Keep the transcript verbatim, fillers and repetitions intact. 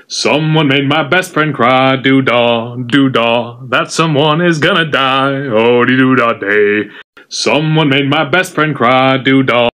Someone made my best friend cry, doo-dah, doo-dah, that someone is gonna die, oh-dee-doo-dah day. Someone made my best friend cry, doo-dah.